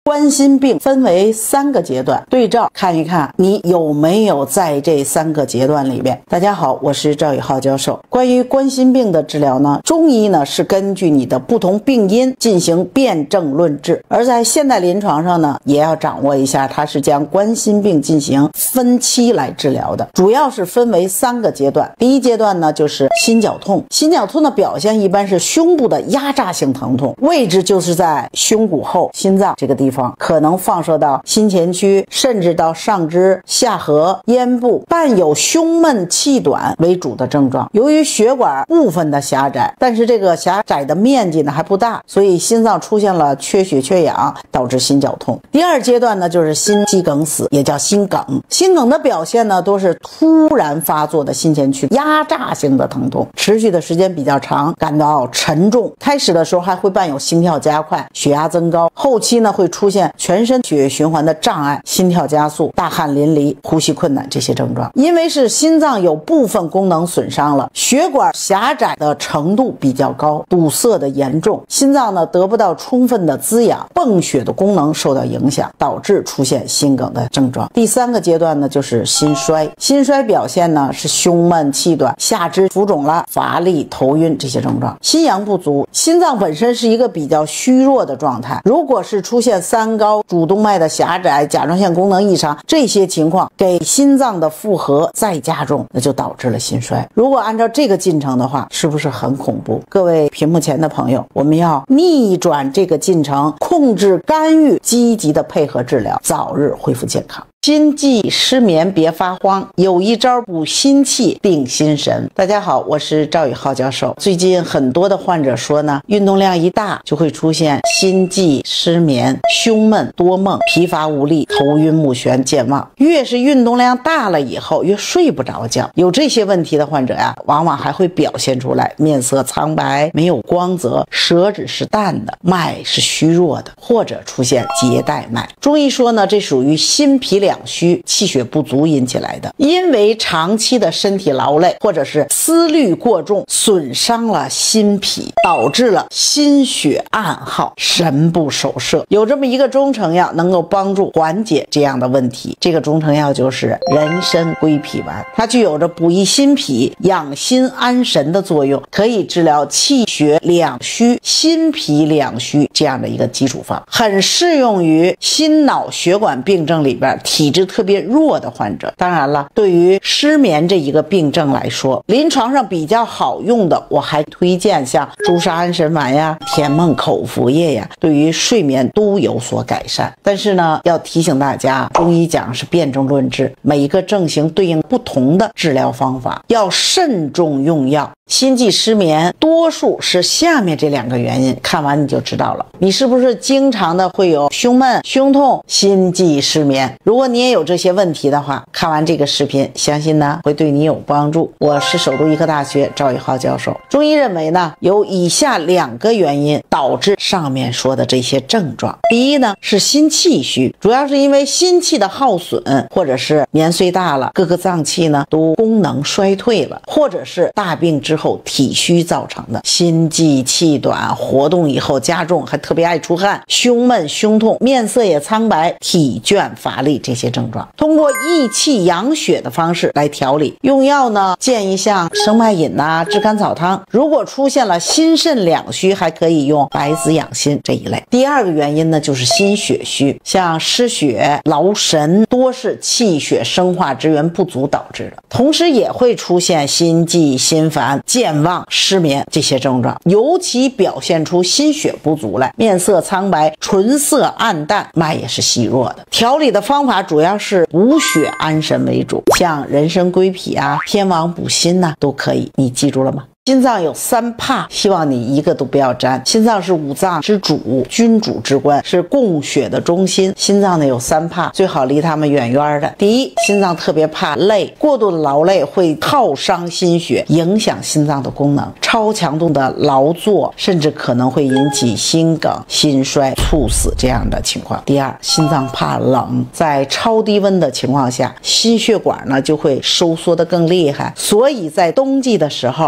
冠心病分为3个阶段，对照看一看你有没有在这3个阶段里边。大家好，我是赵宇浩教授。关于冠心病的治疗呢，中医呢是根据你的不同病因进行辨证论治，而在现代临床上呢，也要掌握一下，它是将冠心病进行分期来治疗的，主要是分为3个阶段。第一阶段呢就是心绞痛，心绞痛的表现一般是胸部的压榨性疼痛，位置就是在胸骨后心脏这个地方，可能放射到心前区，甚至到上肢、下颌、咽部，伴有胸闷气短为主的症状。由于血管部分的狭窄，但是这个狭窄的面积呢还不大，所以心脏出现了缺血缺氧，导致心绞痛。第二阶段呢就是心肌梗死，也叫心梗。心梗的表现呢都是突然发作的心前区压榨性的疼痛，持续的时间比较长，感到沉重。开始的时候还会伴有心跳加快、血压增高，后期呢会出现全身血液循环的障碍、心跳加速、大汗淋漓、呼吸困难这些症状。因为是心脏有部分功能损伤了，血管狭窄的程度比较高，堵塞的严重，心脏呢得不到充分的滋养，泵血的功能受到影响，导致出现心梗的症状。第3个阶段呢就是心衰，心衰表现呢是胸闷气短、下肢浮肿了、乏力、头晕这些症状。心阳不足，心脏本身是一个比较虚弱的状态，如果是出现三高、主动脉的狭窄、甲状腺功能异常这些情况，给心脏的负荷再加重，那就导致了心衰。如果按照这个进程的话，是不是很恐怖？各位屏幕前的朋友，我们要逆转这个进程，控制干预，积极的配合治疗，早日恢复健康。心悸失眠别发慌，有一招补心气定心神。大家好，我是赵宇浩教授。最近很多的患者说呢，运动量一大就会出现心悸失眠、胸闷多梦、疲乏无力、头晕目眩、健忘。越是运动量大了以后，越睡不着觉。有这些问题的患者呀，往往还会表现出来面色苍白、没有光泽、舌质是淡的、脉是虚弱的，或者出现结带脉。中医说呢，这属于心脾两虚、气血不足引起来的。因为长期的身体劳累或者是思虑过重，损伤了心脾，导致了心血暗耗、神不守舍。有这么一个中成药能够帮助缓解这样的问题，这个中成药就是人参归脾丸。它具有着补益心脾、养心安神的作用，可以治疗气血两虚、心脾两虚这样的一个基础方，很适用于心脑血管病症里边体质特别弱的患者。当然了，对于失眠这一个病症来说，临床上比较好用的，我还推荐像朱砂安神丸呀、甜梦口服液呀，对于睡眠都有所改善。但是呢，要提醒大家，中医讲是辨证论治，每一个症型对应不同的治疗方法，要慎重用药。心悸失眠多数是下面这2个原因，看完你就知道了，你是不是经常的会有胸闷、胸痛、心悸失眠？如果你也有这些问题的话，看完这个视频，相信呢会对你有帮助。我是首都医科大学赵宇浩教授。中医认为呢，有以下2个原因导致上面说的这些症状。第一呢是心气虚，主要是因为心气的耗损，或者是年岁大了，各个脏器呢都功能衰退了，或者是大病之后体虚造成的。心悸气短，活动以后加重，还特别爱出汗，胸闷胸痛，面色也苍白，体倦乏力这些症状，通过益气养血的方式来调理。用药呢，建议像生脉饮啊、炙甘草汤。如果出现了心肾两虚，还可以用白子养心这一类。第2个原因呢就是心血虚，像失血、劳神，多是气血生化之源不足导致的。同时也会出现心悸、心烦、健忘、失眠这些症状，尤其表现出心血不足来，面色苍白、唇色暗淡，脉也是细弱的。调理的方法主要是补血安神为主，像人参归脾啊、天王补心呐，都可以。你记住了吗？心脏有3怕，希望你一个都不要沾。心脏是5脏之主，君主之官，是供血的中心。心脏呢有3怕，最好离他们远远的。第一，心脏特别怕累，过度的劳累会耗伤心血，影响心脏的功能。超强度的劳作甚至可能会引起心梗、心衰、猝死这样的情况。第二，心脏怕冷，在超低温的情况下，心血管呢就会收缩得更厉害，所以在冬季的时候，心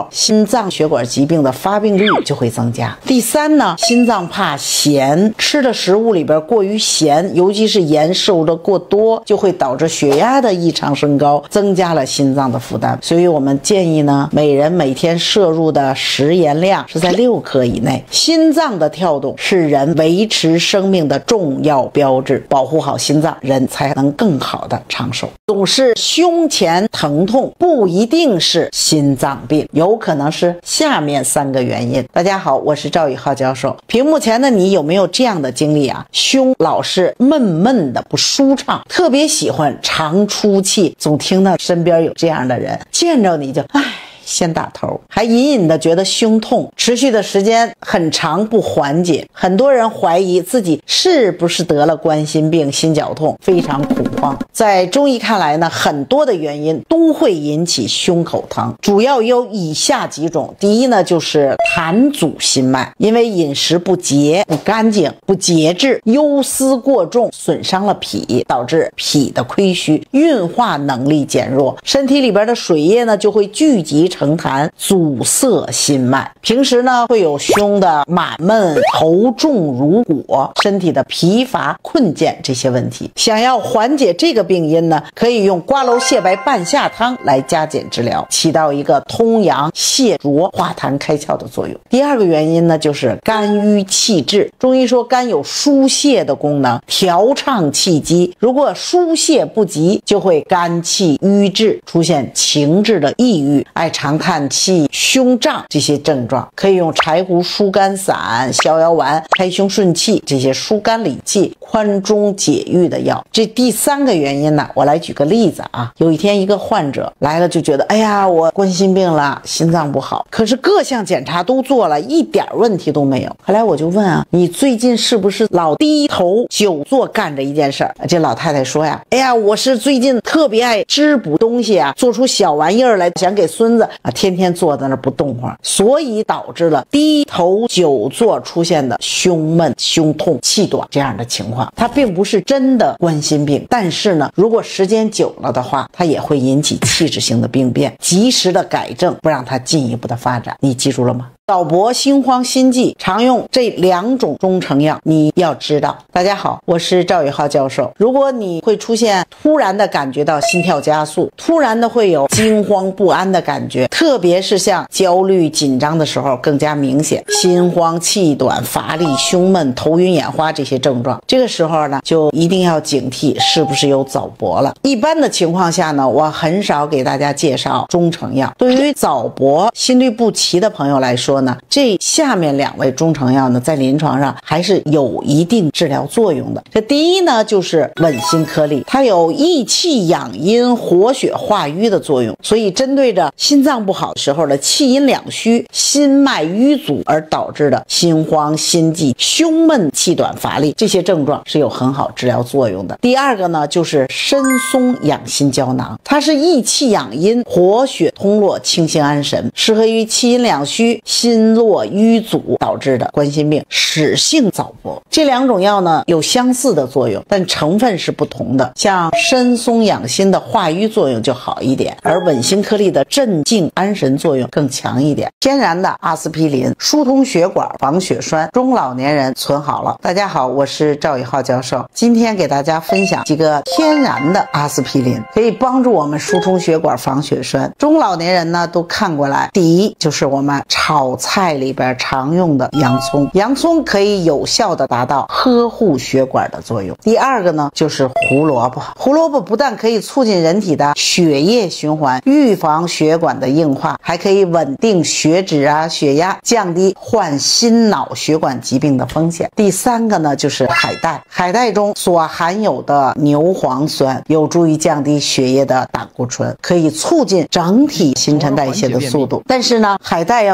心脏血管疾病的发病率就会增加。第三呢，心脏怕咸，吃的食物里边过于咸，尤其是盐摄入的过多，就会导致血压的异常升高，增加了心脏的负担。所以我们建议呢，每人每天摄入的食盐量是在6克以内。心脏的跳动是人维持生命的重要标志，保护好心脏，人才能更好的长寿。总是胸前疼痛不一定是心脏病，有可能是下面3个原因。大家好，我是赵宇浩教授。屏幕前的你有没有这样的经历啊？胸老是闷闷的不舒畅，特别喜欢常出气，总听到身边有这样的人，见着你就先打头，还隐隐的觉得胸痛，持续的时间很长不缓解。很多人怀疑自己是不是得了冠心病、心绞痛，非常恐慌。在中医看来呢，很多的原因都会引起胸口疼，主要有以下几种。第一呢，就是痰阻心脉，因为饮食不洁、不干净、不节制，忧思过重，损伤了脾，导致脾的亏虚，运化能力减弱，身体里边的水液呢就会聚集成痰，阻塞心脉。平时呢会有胸的满闷、头重如裹、身体的疲乏、困倦这些问题。想要缓解这个病因呢，可以用瓜蒌蟹白半夏汤来加减治疗，起到一个通阳泻浊、化痰开窍的作用。第二个原因呢，就是肝郁气滞。中医说肝有疏泄的功能，调畅气机，如果疏泄不及，就会肝气郁滞，出现情志的抑郁、爱常叹气、胸胀这些症状。可以用柴胡疏肝散、逍遥丸、开胸顺气这些疏肝理气、宽中解郁的药。这第3个原因呢，我来举个例子啊。有一天一个患者来了，就觉得哎呀，我冠心病了，心脏不好，可是各项检查都做了，一点问题都没有。后来我就问啊，你最近是不是老低头久坐干着一件事儿？这老太太说呀，哎呀，我是最近特别爱织补东西啊，做出小玩意儿来，想给孙子啊，天天坐在那不动会儿，所以导致了低头久坐出现的胸闷、胸痛、气短这样的情况。它并不是真的冠心病，但是呢，如果时间久了的话，它也会引起器质性的病变，及时的改正，不让它进一步的发展。你记住了吗？早搏、心慌、心悸常用这2种中成药，你要知道。大家好，我是赵宇浩教授。如果你会出现突然的感觉到心跳加速，突然的会有惊慌不安的感觉，特别是像焦虑紧张的时候更加明显，心慌气短、乏力、胸闷、头晕眼花这些症状，这个时候呢就一定要警惕是不是有早搏了。一般的情况下呢，我很少给大家介绍中成药。对于早搏、心律不齐的朋友来说呢，这下面2味中成药呢，在临床上还是有一定治疗作用的。这第一呢，就是稳心颗粒，它有益气养阴、活血化瘀的作用，所以针对着心脏不好时候的气阴两虚、心脉瘀阻而导致的心慌、心悸、胸闷、气短、乏力这些症状是有很好治疗作用的。第二个呢，就是参松养心胶囊，它是益气养阴、活血通络、清心安神，适合于气阴两虚、心络瘀阻导致的冠心病室性早搏。这2种药呢有相似的作用，但成分是不同的。像参松养心的化瘀作用就好一点，而稳心颗粒的镇静安神作用更强一点。天然的阿司匹林疏通血管、防血栓，中老年人存好了。大家好，我是赵宇浩教授，今天给大家分享几个天然的阿司匹林，可以帮助我们疏通血管、防血栓。中老年人呢都看过来。第一就是我们炒菜里边常用的洋葱，洋葱可以有效的达到呵护血管的作用。第二个呢就是胡萝卜，胡萝卜不但可以促进人体的血液循环，预防血管的硬化，还可以稳定血脂啊、血压，降低患心脑血管疾病的风险。第三个呢就是海带，海带中所含有的牛磺酸有助于降低血液的胆固醇，可以促进整体新陈代谢的速度。但是呢，海带要记住啊，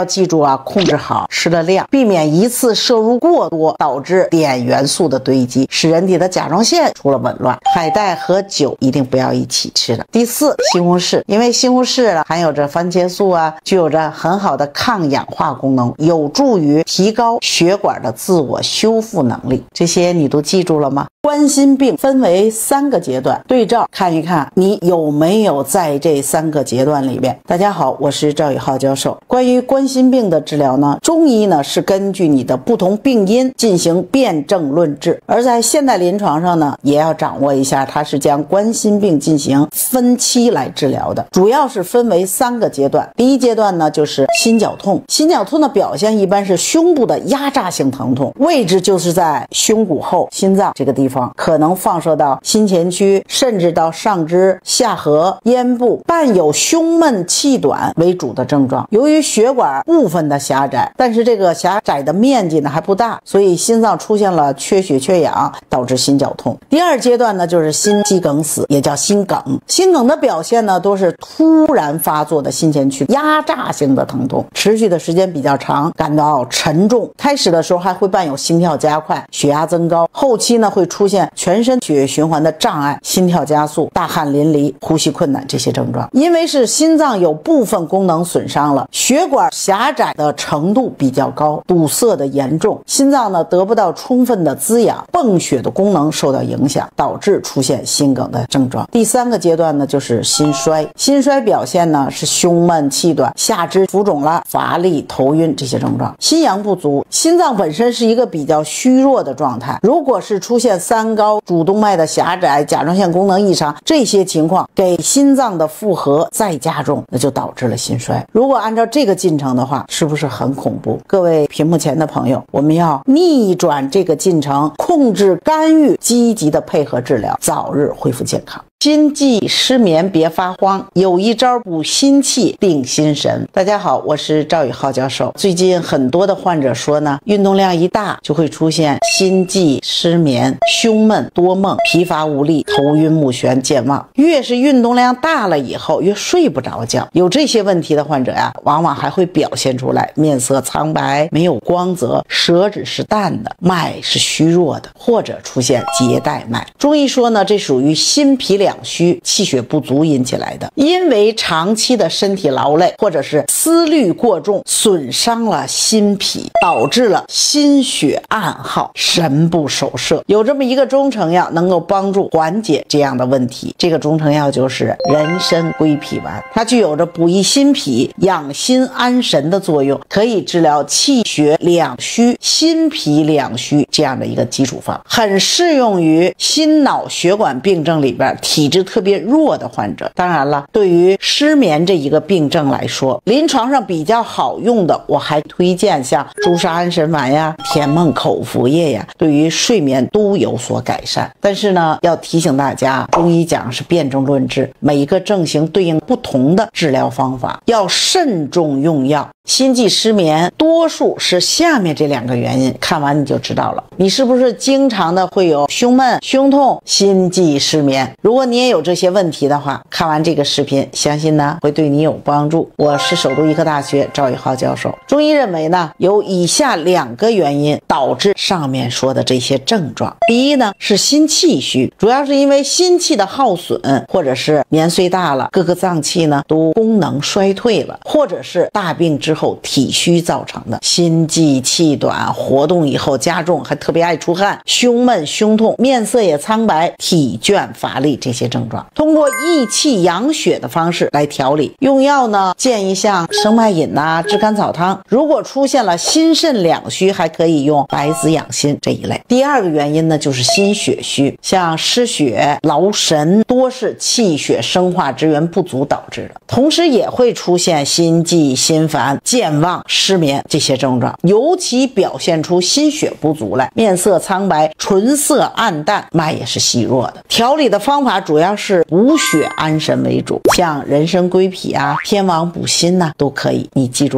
啊控制好吃的量，避免一次摄入过多，导致碘元素的堆积，使人体的甲状腺出了紊乱。海带和酒一定不要一起吃的。第四，西红柿，因为西红柿含有着番茄素啊，具有着很好的抗氧化功能，有助于提高血管的自我修复能力。这些你都记住了吗？冠心病分为3个阶段，对照看一看你有没有在这3个阶段里边。大家好，我是赵宇浩教授。关于冠心病的治疗呢，中医呢是根据你的不同病因进行辨证论治，而在现代临床上呢，也要掌握一下，它是将冠心病进行分期来治疗的，主要是分为3个阶段。第一阶段呢就是心绞痛，心绞痛的表现一般是胸部的压榨性疼痛，位置就是在胸骨后心脏这个地方，可能放射到心前区，甚至到上肢、下颌、咽部，伴有胸闷气短为主的症状。由于血管部分的狭窄，但是这个狭窄的面积呢还不大，所以心脏出现了缺血缺氧，导致心绞痛。第二阶段呢就是心肌梗死，也叫心梗。心梗的表现呢都是突然发作的心前区压榨性的疼痛，持续的时间比较长，感到沉重。开始的时候还会伴有心跳加快、血压增高，后期呢会出现全身血液循环的障碍、心跳加速、大汗淋漓、呼吸困难这些症状。因为是心脏有部分功能损伤了，血管狭窄的程度比较高，堵塞的严重，心脏呢得不到充分的滋养，泵血的功能受到影响，导致出现心梗的症状。第3个阶段呢就是心衰，心衰表现呢是胸闷气短、下肢浮肿了、乏力、头晕这些症状。心阳不足，心脏本身是一个比较虚弱的状态，如果是出现三高、主动脉的狭窄、甲状腺功能异常这些情况，给心脏的负荷再加重，那就导致了心衰。如果按照这个进程的话，是不是很恐怖？各位屏幕前的朋友，我们要逆转这个进程，控制干预，积极的配合治疗，早日恢复健康。心悸失眠别发慌，有一招补心气定心神。大家好，我是赵宇浩教授。最近很多的患者说呢，运动量一大就会出现心悸失眠、胸闷多梦、疲乏无力、头晕目眩、健忘。越是运动量大了以后，越睡不着觉。有这些问题的患者呀，往往还会表现出来面色苍白、没有光泽、舌质是淡的、脉是虚弱的，或者出现结带脉。中医说呢，这属于心脾两虚、气血不足引起来的。因为长期的身体劳累或者是思虑过重，损伤了心脾，导致了心血暗耗、神不守舍。有这么一个中成药能够帮助缓解这样的问题，这个中成药就是人参归脾丸。它具有着补益心脾、养心安神的作用，可以治疗气血两虚、心脾两虚这样的一个基础方，很适用于心脑血管病症里边体质特别弱的患者。当然了，对于失眠这一个病症来说，临床上比较好用的，我还推荐像朱砂安神丸呀、甜梦口服液呀，对于睡眠都有所改善。但是呢，要提醒大家，中医讲是辨证论治，每一个症型对应不同的治疗方法，要慎重用药。心悸失眠多数是下面这2个原因，看完你就知道了，你是不是经常的会有胸闷、胸痛、心悸失眠？如果你也有这些问题的话，看完这个视频，相信呢会对你有帮助。我是首都医科大学赵宇浩教授。中医认为呢，有以下2个原因导致上面说的这些症状。第一呢是心气虚，主要是因为心气的耗损，或者是年岁大了，各个脏器呢都功能衰退了，或者是大病之后体虚造成的。心悸气短，活动以后加重，还特别爱出汗，胸闷胸痛，面色也苍白，体倦乏力这些症状，通过益气养血的方式来调理。用药呢，建议像生脉饮啊、炙甘草汤。如果出现了心肾两虚，还可以用白子养心这一类。第2个原因呢，就是心血虚，像失血、劳神，多是气血生化之源不足导致的。同时也会出现心悸、心烦、健忘、失眠这些症状，尤其表现出心血不足来，面色苍白、唇色暗淡，脉也是细弱的。调理的方法主要是补血安神为主，像人参归脾啊、天王补心呐，都可以。你记住了吗？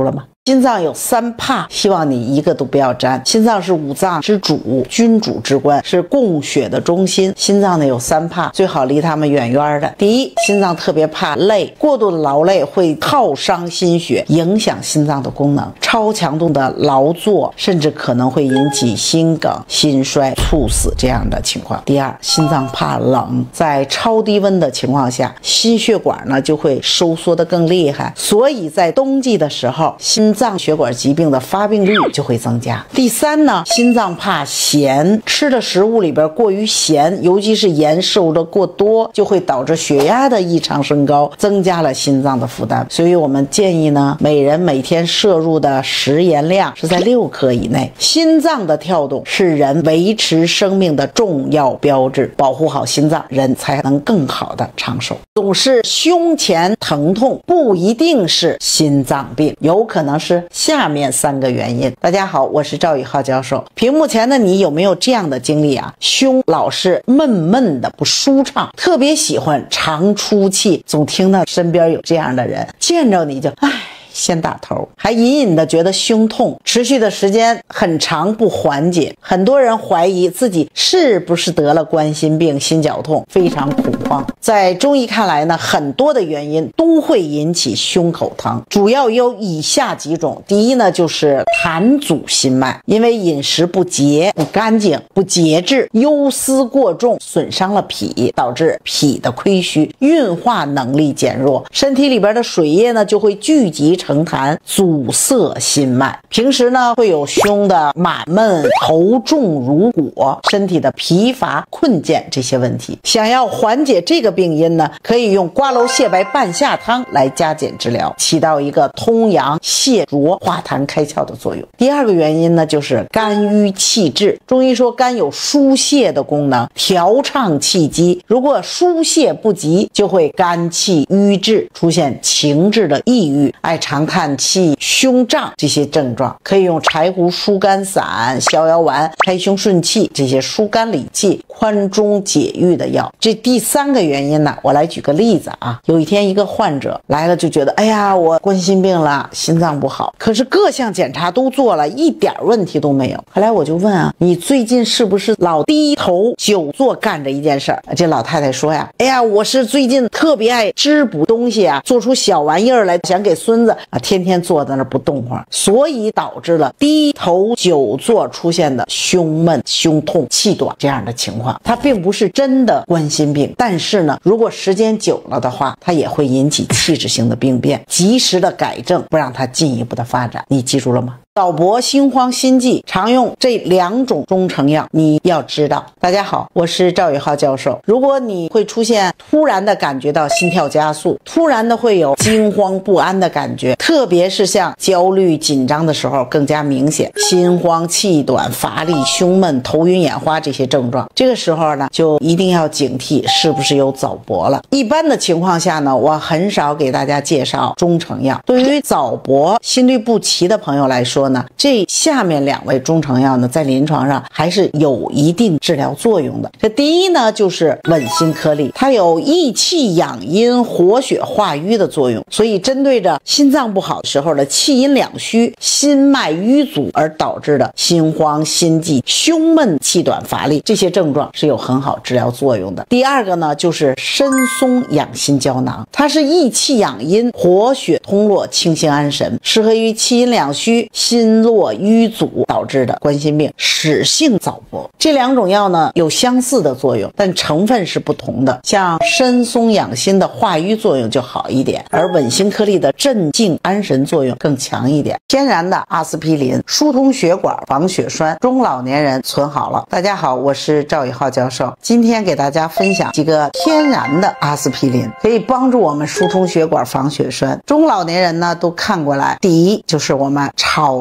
心脏有3怕，希望你一个都不要沾。心脏是五脏之主，君主之官，是供血的中心。心脏呢有3怕，最好离他们远远的。第一，心脏特别怕累，过度的劳累会耗伤心血，影响心脏的功能。超强度的劳作甚至可能会引起心梗、心衰、猝死这样的情况。第二，心脏怕冷，在超低温的情况下，心血管呢就会收缩得更厉害，所以在冬季的时候，心脏血管疾病的发病率就会增加。第三呢，心脏怕咸，吃的食物里边过于咸，尤其是盐摄入的过多，就会导致血压的异常升高，增加了心脏的负担。所以我们建议呢，每人每天摄入的食盐量是在6克以内。心脏的跳动是人维持生命的重要标志，保护好心脏，人才能更好的长寿。总是胸前疼痛不一定是心脏病，有可能是下面3个原因。大家好，我是赵宇浩教授。屏幕前的你有没有这样的经历啊？胸老是闷闷的不舒畅，特别喜欢常出气，总听到身边有这样的人，见着你就先打头，还隐隐的觉得胸痛，持续的时间很长不缓解。很多人怀疑自己是不是得了冠心病、心绞痛，非常恐慌。在中医看来呢，很多的原因都会引起胸口疼，主要有以下几种。第一呢，就是痰阻心脉，因为饮食不洁、不干净、不节制，忧思过重，损伤了脾，导致脾的亏虚，运化能力减弱，身体里边的水液呢就会聚集成痰，阻塞心脉。平时呢会有胸的满闷、头重如裹、身体的疲乏、困倦这些问题。想要缓解这个病因呢，可以用瓜蒌蟹白半夏汤来加减治疗，起到一个通阳泻浊、化痰开窍的作用。第二个原因呢，就是肝郁气滞。中医说肝有疏泄的功能，调畅气机，如果疏泄不及，就会肝气郁滞，出现情志的抑郁、爱常叹气、胸胀这些症状。可以用柴胡疏肝散、逍遥丸、开胸顺气这些疏肝理气、宽中解郁的药。这第3个原因呢，我来举个例子啊。有一天一个患者来了，就觉得哎呀，我冠心病了，心脏不好，可是各项检查都做了，一点问题都没有。后来我就问啊，你最近是不是老低头久坐干着一件事儿？这老太太说呀，哎呀，我是最近特别爱织补东西啊，做出小玩意儿来，想给孙子啊，天天坐在那不动会儿，所以导致了低头久坐出现的胸闷、胸痛、气短这样的情况。它并不是真的冠心病，但是呢，如果时间久了的话，它也会引起器质性的病变，及时的改正，不让它进一步的发展。你记住了吗？早搏、心慌、心悸常用这2种中成药，你要知道。大家好，我是赵宇浩教授。如果你会出现突然的感觉到心跳加速，突然的会有惊慌不安的感觉，特别是像焦虑紧张的时候更加明显，心慌气短、乏力、胸闷、头晕眼花这些症状，这个时候呢就一定要警惕是不是有早搏了。一般的情况下呢，我很少给大家介绍中成药。对于早搏、心律不齐的朋友来说呢，这下面2味中成药呢，在临床上还是有一定治疗作用的。这第一呢，就是稳心颗粒，它有益气养阴、活血化瘀的作用，所以针对着心脏不好的时候的气阴两虚、心脉瘀阻而导致的心慌、心悸、胸闷、气短、乏力这些症状是有很好治疗作用的。第二个呢，就是参松养心胶囊，它是益气养阴、活血通络、清心安神，适合于气阴两虚、心络瘀阻导致的冠心病室性早搏。这2种药呢有相似的作用，但成分是不同的。像参松养心的化瘀作用就好一点，而稳心颗粒的镇静安神作用更强一点。天然的阿司匹林疏通血管、防血栓，中老年人存好了。大家好，我是赵宇浩教授，今天给大家分享几个天然的阿司匹林，可以帮助我们疏通血管、防血栓。中老年人呢都看过来，第一就是我们炒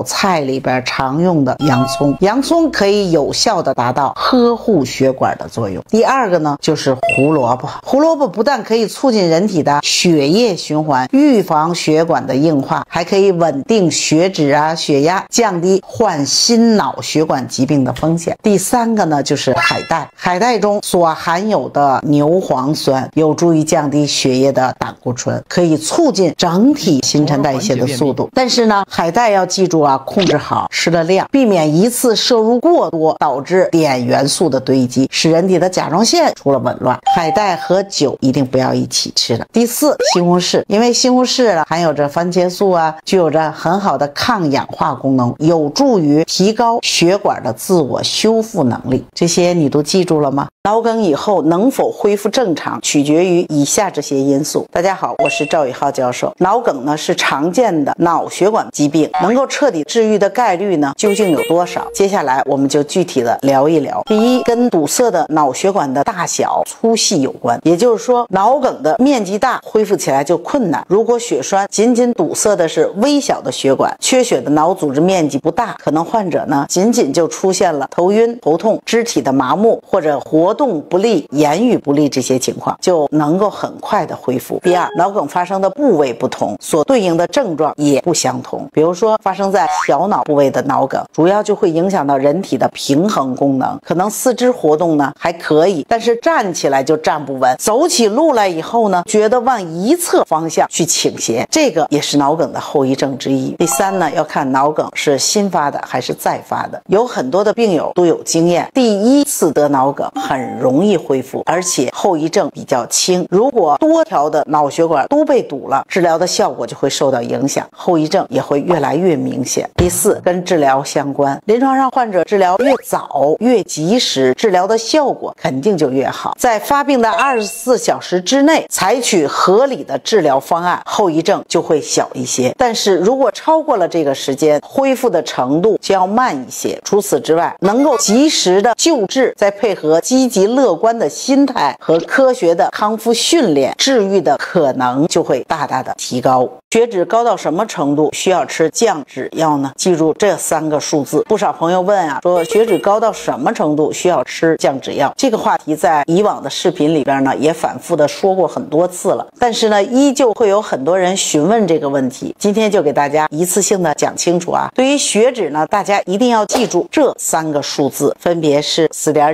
炒菜里边常用的洋葱，洋葱可以有效的达到呵护血管的作用。第二个呢就是胡萝卜，胡萝卜不但可以促进人体的血液循环，预防血管的硬化，还可以稳定血脂啊、血压，降低患心脑血管疾病的风险。第三个呢就是海带，海带中所含有的牛磺酸有助于降低血液的胆固醇，可以促进整体新陈代谢的速度。但是呢，海带要记住啊，控制好吃的量，避免一次摄入过多，导致碘元素的堆积，使人体的甲状腺出了紊乱。海带和酒一定不要一起吃的。第四，西红柿，因为西红柿含有着番茄素啊，具有着很好的抗氧化功能，有助于提高血管的自我修复能力。这些你都记住了吗？脑梗以后能否恢复正常，取决于以下这些因素。大家好，我是赵宇浩教授。脑梗呢是常见的脑血管疾病，能够彻底治愈的概率呢究竟有多少？接下来我们就具体的聊一聊。第一，跟堵塞的脑血管的大小、粗细有关，也就是说，脑梗的面积大，恢复起来就困难。如果血栓仅仅堵塞的是微小的血管，缺血的脑组织面积不大，可能患者呢仅仅就出现了头晕、头痛、肢体的麻木或者活动不利、言语不利这些情况，就能够很快的恢复。第二，脑梗发生的部位不同，所对应的症状也不相同。比如说，发生在小脑部位的脑梗，主要就会影响到人体的平衡功能，可能四肢活动呢还可以，但是站起来就站不稳，走起路来以后呢，觉得往一侧方向去倾斜，这个也是脑梗的后遗症之一。第三呢，要看脑梗是新发的还是再发的。有很多的病友都有经验，第一次得脑梗很容易恢复，而且后遗症比较轻。如果多条的脑血管都被堵了，治疗的效果就会受到影响，后遗症也会越来越明显。第四，跟治疗相关，临床上患者治疗越早越及时，治疗的效果肯定就越好。在发病的24小时之内采取合理的治疗方案，后遗症就会小一些。但是如果超过了这个时间，恢复的程度就要慢一些。除此之外，能够及时的救治，再配合积极乐观的心态和科学的康复训练，治愈的可能就会大大的提高。血脂高到什么程度需要吃降脂药呢？记住这3个数字。不少朋友问啊，说血脂高到什么程度需要吃降脂药？这个话题在以往的视频里边呢也反复的说过很多次了，但是呢依旧会有很多人询问这个问题。今天就给大家一次性的讲清楚啊。对于血脂呢，大家一定要记住这3个数字，分别是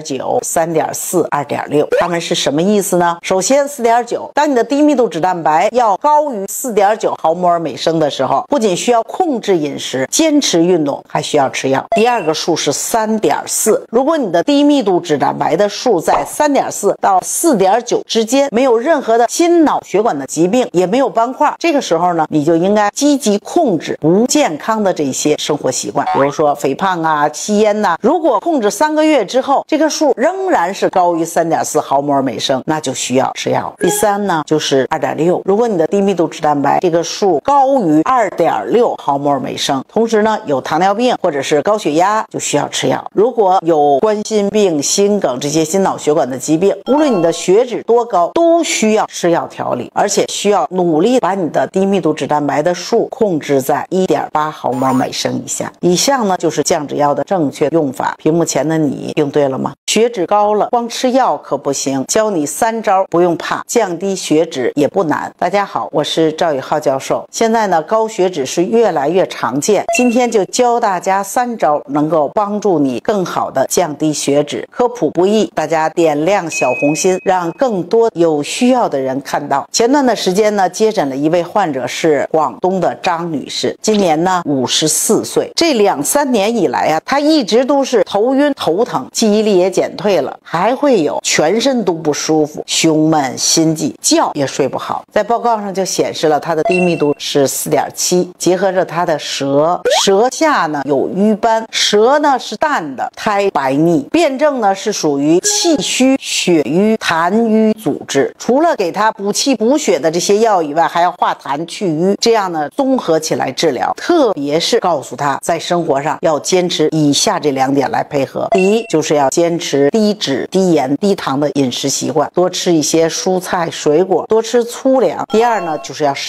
4.9、3.4、2.6， 它们是什么意思呢？首先 4.9， 当你的低密度脂蛋白要高于 4.9毫摩尔每升的时候，不仅需要控制饮食、坚持运动，还需要吃药。第二个数是 3.4， 如果你的低密度脂蛋白的数在 3.4 到 4.9 之间，没有任何的心脑血管的疾病，也没有斑块，这个时候呢，你就应该积极控制不健康的这些生活习惯，比如说肥胖啊、吸烟呐。如果控制3个月之后，这个数仍然是高于 3.4毫摩尔每升，那就需要吃药。第三呢，就是 2.6， 如果你的低密度脂蛋白这个数高于 2.6毫摩尔每升，同时呢有糖尿病或者是高血压，就需要吃药。如果有冠心病、心梗这些心脑血管的疾病，无论你的血脂多高，都需要吃药调理，而且需要努力把你的低密度脂蛋白的数控制在 1.8毫摩尔每升以下。以上呢就是降脂药的正确用法，屏幕前的你用对了吗？血脂高了，光吃药可不行，教你3招，不用怕，降低血脂也不难。大家好，我是赵宇浩教授。现在呢，高血脂是越来越常见，今天就教大家3招，能够帮助你更好的降低血脂。科普不易，大家点亮小红心，让更多有需要的人看到。前段的时间呢，接诊了一位患者，是广东的张女士，今年呢54岁。这2、3年以来啊，她一直都是头晕头疼，记忆力也减退了，还会有全身都不舒服，胸闷心悸，觉也睡不好。在报告上就显示了她的低密度是 4.7， 结合着她的舌下呢有瘀斑，舌呢是淡的，苔白腻，辩证呢是属于气虚、血瘀、痰瘀阻滞。除了给她补气补血的这些药以外，还要化痰去瘀，这样呢综合起来治疗。特别是告诉她在生活上要坚持以下这2点来配合。第一，就是要坚持低脂、低盐、低糖的饮食习惯，多吃一些蔬菜水果，多吃粗粮。第二呢，就是要适当的运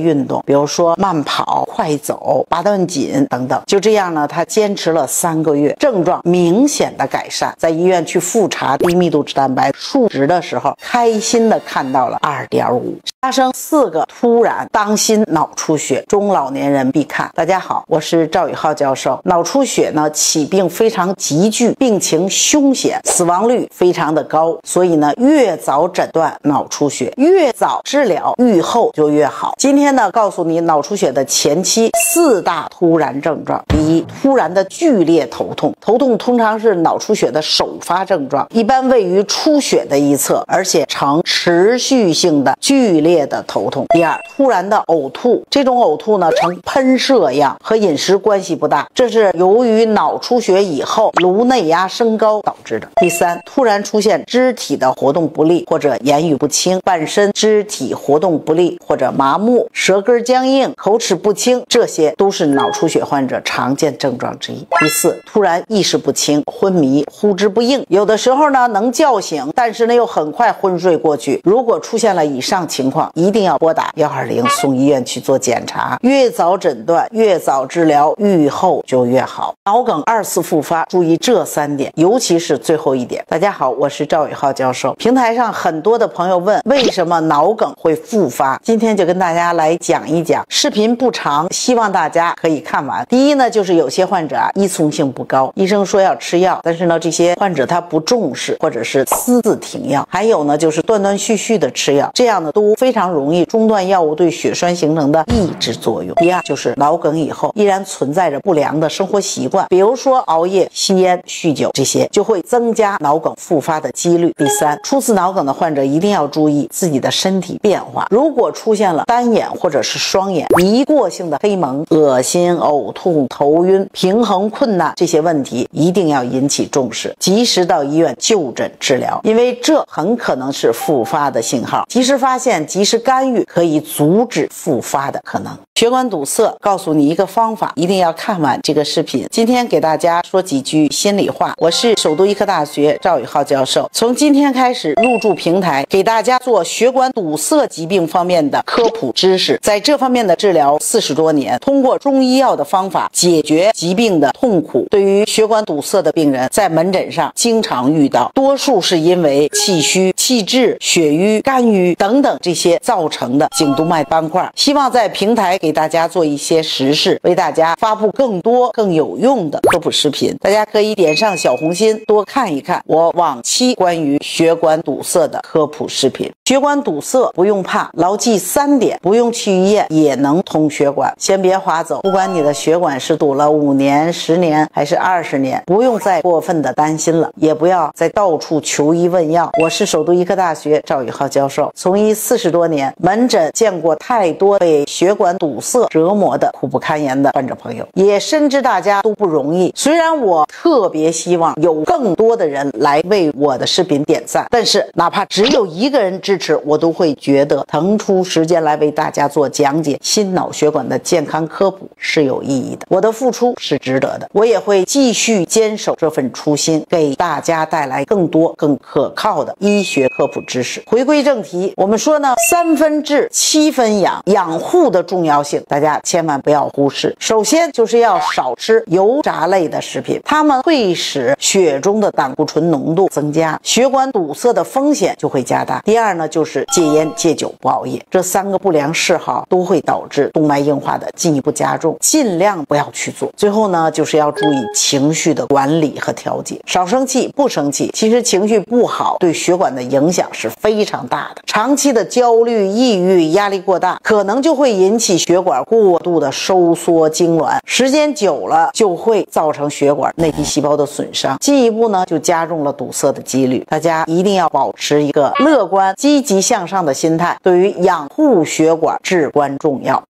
运动，比如说慢跑、快走、八段锦等等。就这样呢，他坚持了3个月，症状明显的改善。在医院去复查低密度脂蛋白数值的时候，开心的看到了2.5。发生4个突然，当心脑出血，中老年人必看。大家好，我是赵宇浩教授。脑出血呢，起病非常急剧，病情凶险，死亡率非常的高，所以呢，越早诊断脑出血，越早治疗，愈后就越好。今天呢，告诉你脑出血的前期4大突然症状。第一，突然的剧烈头痛，头痛通常是脑出血的首发症状，一般位于出血的一侧，而且呈持续性的剧烈的头痛。第二，突然的呕吐，这种呕吐呢呈喷射样，和饮食关系不大，这是由于脑出血以后颅内压升高导致的。第三，突然出现肢体的活动不利或者言语不清，半身肢体活动不利或者麻木，舌根僵硬，口齿不清，这些都是脑出血患者常见症状之一。第四，突然意识不清、昏迷、呼之不应，有的时候呢能叫醒，但是呢又很快昏睡过去。如果出现了以上情况，一定要拨打120送医院去做检查，越早诊断，越早治疗，愈后就越好。脑梗2次复发，注意这3点，尤其是最后一点。大家好，我是赵宇浩教授。平台上很多的朋友问，为什么脑梗会复发？今天就跟大家来讲一讲。视频不长，希望大家可以看完。第一呢，就是有些患者依从性不高，医生说要吃药，但是呢这些患者他不重视，或者是私自停药。还有呢就是断断续续的吃药，这样呢都非常容易中断药物对血栓形成的抑制作用。第二，就是脑梗以后依然存在着不良的生活习惯，比如说熬夜、吸烟、酗酒，这些就会增加脑梗复发的几率。第三，初次脑梗的患者一定要注意自己的身体变化，如果出现了单眼或者是双眼、迷过性的黑蒙、恶心、呕吐、头晕、平衡困难，这些问题一定要引起重视，及时到医院就诊治疗，因为这很可能是复发的信号。及时发现，及时干预，可以阻止复发的可能。血管堵塞，告诉你一个方法，一定要看完这个视频。今天给大家说几句心里话。我是首都医科大学赵宇浩教授，从今天开始入驻平台，给大家做血管堵塞疾病方面的科普知识。在这方面的治疗40多年，通过中医药的方法解决疾病的痛苦。对于血管堵塞的病人，在门诊上经常遇到，多数是因为气虚、气滞、血瘀、肝郁等等这些造成的颈动脉斑块。希望在平台给大家做一些实事，为大家发布更多更有用的科普视频。大家可以点上小红心，多看一看我往期关于血管堵塞的科普视频。血管堵塞不用怕，牢记3点，不用去医院也能通血管。先别划走，不管你的血管是堵了5年、10年还是20年，不用再过分的担心了，也不要再到处求医问药。我是首都医科大学赵宇浩教授，从医40多年，门诊见过太多被血管堵塞折磨的苦不堪言的患者朋友，也深知大家都不容易。虽然我特别希望有更多的人来为我的视频点赞，但是哪怕只有1个人支持，我都会觉得腾出时间来为大家做讲解心脑血管的健康科普是有意义的，我的付出是值得的。我也会继续坚守这份初心，给大家带来更多更可靠的医学科普知识。回归正题，我们说呢，3分治7分养，养护的重要性大家千万不要忽视。首先就是要少吃油炸类的食品，它们会使血中的胆固醇浓度增加，血管堵塞的风险就会加大。第二呢，就是戒烟、戒酒、不熬夜，这3个不良嗜好都会导致动脉硬化的进一步加重，尽量不要去做。最后呢，就是要注意情绪的管理和调节，少生气，不生气。其实情绪不好对血管的影响是非常大的，长期的焦虑、抑郁、压力过大，可能就会引起血管过度的收缩痉挛，时间久了就会造成血管内皮细胞的损伤，进一步呢就加重了堵塞的几率。大家一定要保持一个乐观、积极向上的心态，对于养护血管至关重要。